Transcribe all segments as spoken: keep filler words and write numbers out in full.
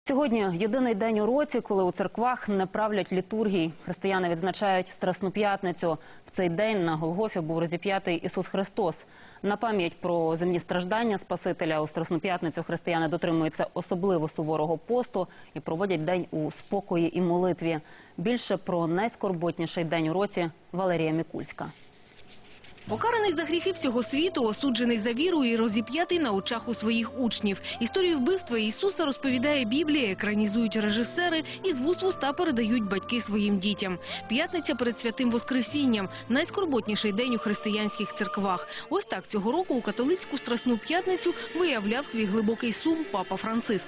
Сьогодні єдиний день у році, коли у церквах не правлять літургій. Християни відзначають Страсну п'ятницю. В цей день на Голгофі був розіп'ятий Ісус Христос. На пам'ять про земні страждання Спасителя у Страсну п'ятницю християни дотримуються особливо суворого посту і проводять день у спокої і молитві. Більше про найскорботніший день у році Валерія Мікульська. Покараний за гріхи всього світу, осуджений за віру і розіп'ятий на очах у своїх учнів. Історію вбивства Ісуса розповідає Біблія, екранізують режисери і з вуст в уста передають батьки своїм дітям. П'ятниця перед Святим Воскресінням – найскорботніший день у християнських церквах. Ось так цього року у католицьку Страсну п'ятницю виявляв свій глибокий сум папа Франциск.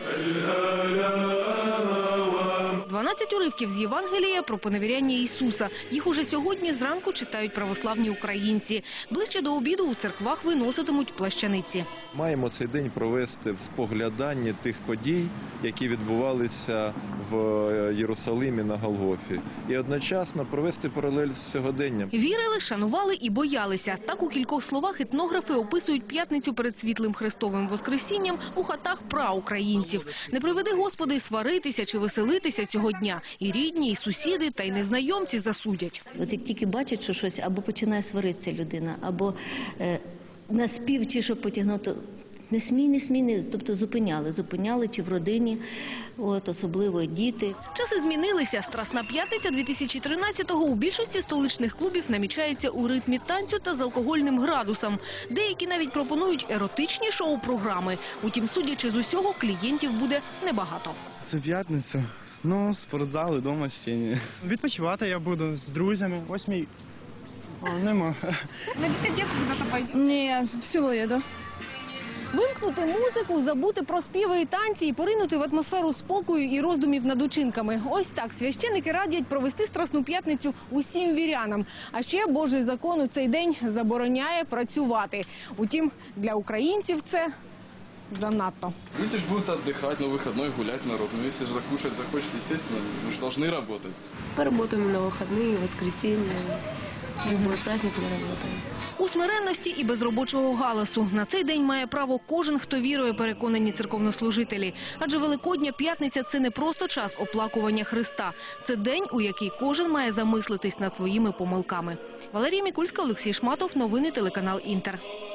дванадцять уривків з Євангелія про поневіряння Ісуса. Їх уже сьогодні зранку читають православні українці. Ближче до обіду у церквах виноситимуть плащаниці. Маємо цей день провести в спогляданні тих подій, які відбувалися в Єрусалимі на Голгофі. І одночасно провести паралель з сьогоденням. Вірили, шанували і боялися. Так у кількох словах етнографи описують п'ятницю перед світлим Христовим Воскресінням у хатах праукраїнців. Не приведи, Господи, сваритися чи веселитися цього дня. І рідні, і сусіди, та й незнайомці засудять. От як тільки бачать, що щось, або починає сваритися людина, або е, на спів чи що потягнути, не смій, не смій, не, тобто зупиняли, зупиняли чи в родині, от, особливо діти. Часи змінилися. Страсна п'ятниця дві тисячі тринадцятого у більшості столичних клубів намічається у ритмі танцю та з алкогольним градусом. Деякі навіть пропонують еротичні шоу-програми. Утім, судячи з усього, клієнтів буде небагато. Це п'ятниця. Ну, спортзал, вдома чтення. Відпочивати я буду з друзями. Ось мій... О, нема. На дискотеку куди-то пойдемо? Ні, в село їду. Вимкнути музику, забути про співи і танці і поринути в атмосферу спокою і роздумів над учинками. Ось так священики радять провести Страсну п'ятницю усім вірянам. А ще Божий закон у цей день забороняє працювати. Утім, для українців це занадто. Люди ж будуть відпочивати на вихідний, гуляти народ. Ну, якщо ж закушати захочуть, звісно, ми ж повинні працювати. Поработаем на выходные, воскресенье. Любой праздник мы работаем. У смиренності і без робочого галасу. На цей день має право кожен, хто вірує, переконані церковнослужителі. Адже Великодня п'ятниця – це не просто час оплакування Христа. Це день, у який кожен має замислитись над своїми помилками. Валерія Мікульська, Олексій Шматов. Новини телеканал «Інтер».